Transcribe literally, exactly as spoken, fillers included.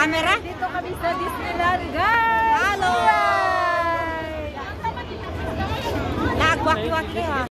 Camera? Dito kami sa Disneyland, guys! Halo! Nagwaki-waki ha.